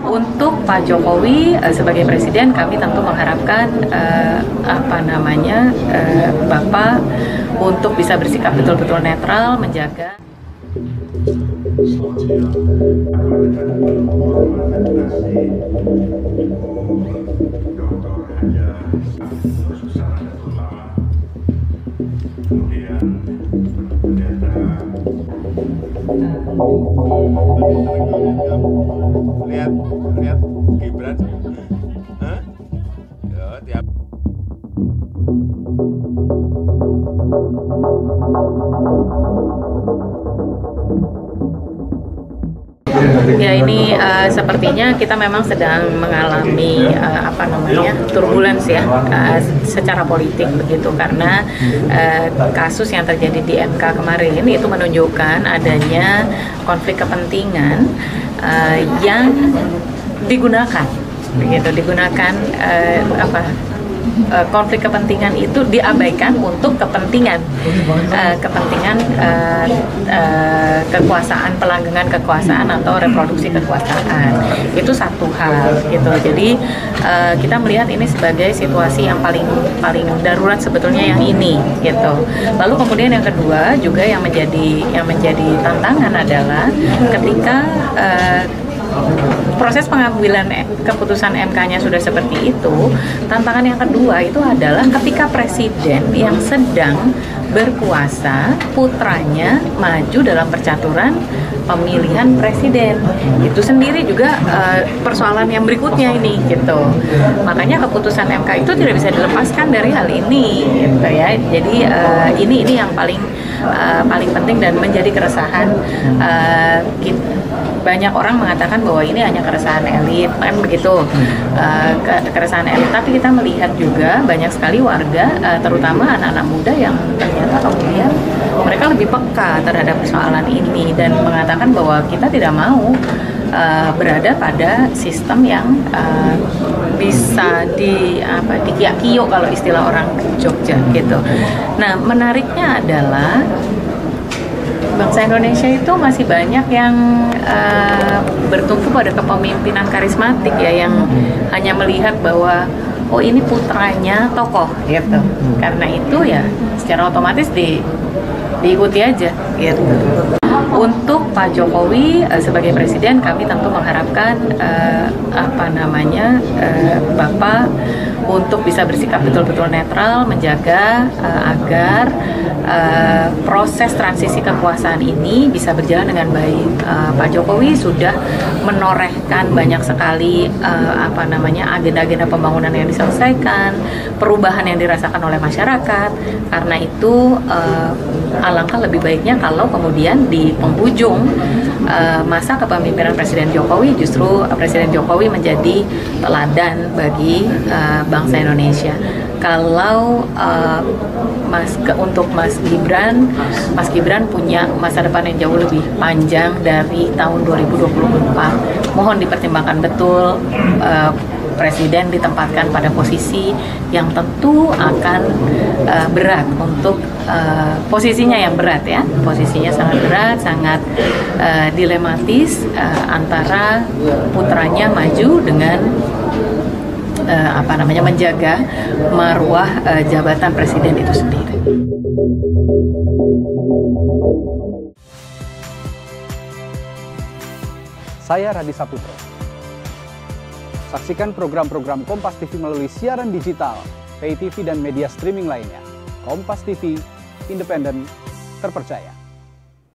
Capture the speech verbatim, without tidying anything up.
Untuk Pak Jokowi uh, sebagai presiden, kami tentu mengharapkan uh, apa namanya uh, Bapak untuk bisa bersikap betul-betul netral, menjaga. lihat lihat Gibran, hah? Ya, tiap Ya ini uh, sepertinya kita memang sedang mengalami uh, apa namanya turbulence ya uh, secara politik begitu, karena uh, kasus yang terjadi di M K kemarin itu menunjukkan adanya konflik kepentingan uh, yang digunakan begitu digunakan uh, apa Uh, konflik kepentingan itu diabaikan untuk kepentingan uh, kepentingan uh, uh, kekuasaan, pelanggengan kekuasaan atau reproduksi kekuasaan. Itu satu hal gitu. Jadi uh, kita melihat ini sebagai situasi yang paling paling darurat sebetulnya yang ini gitu. Lalu kemudian yang kedua juga yang menjadi yang menjadi tantangan adalah ketika uh, proses pengambilan keputusan M K-nya sudah seperti itu, tantangan yang kedua itu adalah ketika presiden yang sedang berkuasa, putranya maju dalam percaturan pemilihan presiden. Itu sendiri juga uh, persoalan yang berikutnya ini gitu. Makanya keputusan M K itu tidak bisa dilepaskan dari hal ini gitu ya. Jadi uh, ini ini yang paling uh, paling penting dan menjadi keresahan uh, kita. Banyak orang mengatakan bahwa ini hanya keresahan elit, kan begitu, uh, keresahan elit. Tapi kita melihat juga banyak sekali warga, uh, terutama anak-anak muda yang ternyata kemudian mereka lebih peka terhadap persoalan ini dan mengatakan bahwa kita tidak mau uh, berada pada sistem yang uh, bisa di apa dikiak-kiok kalau istilah orang Jogja gitu. Nah, menariknya adalah bangsa Indonesia itu masih banyak yang uh, bertumpu pada kepemimpinan karismatik ya, yang hanya melihat bahwa oh ini putranya tokoh gitu. Karena itu ya secara otomatis di diikuti aja gitu. Untuk Pak Jokowi uh, sebagai presiden, kami tentu mengharapkan uh, apa namanya uh, Bapak untuk bisa bersikap betul-betul netral, menjaga uh, agar uh, proses transisi kekuasaan ini bisa berjalan dengan baik. Uh, Pak Jokowi sudah menorehkan banyak sekali uh, apa namanya agenda-agenda pembangunan yang diselesaikan, perubahan yang dirasakan oleh masyarakat. Karena itu uh, alangkah lebih baiknya kalau kemudian di penghujung uh, masa kepemimpinan Presiden Jokowi justru uh, Presiden Jokowi menjadi teladan bagi uh, bangsa Indonesia. Kalau uh, Mas ke, untuk Mas Gibran, Mas Gibran punya masa depan yang jauh lebih panjang dari tahun dua ribu dua puluh empat. Mohon dipertimbangkan betul. Uh, Presiden ditempatkan pada posisi yang tentu akan uh, berat untuk uh, posisinya yang berat ya, posisinya sangat berat, sangat uh, dilematis uh, antara putranya maju dengan uh, apa namanya menjaga marwah uh, jabatan presiden itu sendiri. Saya Radhi Saputro. Saksikan program-program Kompas T V melalui siaran digital, pay T V dan media streaming lainnya. Kompas T V, independen, terpercaya.